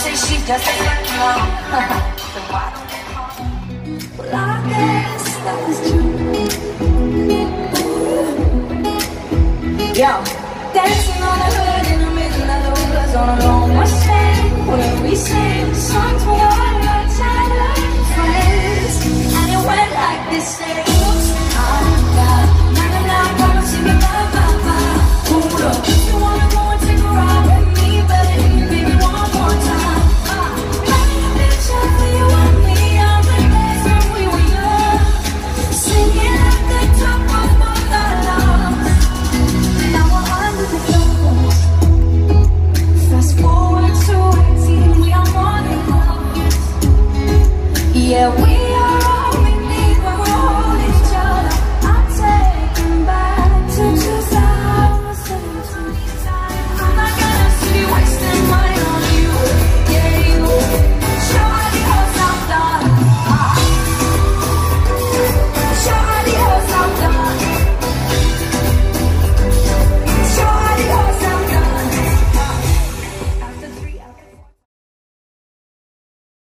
say she's just a friend now. Then why don't they call me? Well, I guess that is true. Yo, dancing on the hood in the middle of the woods on a long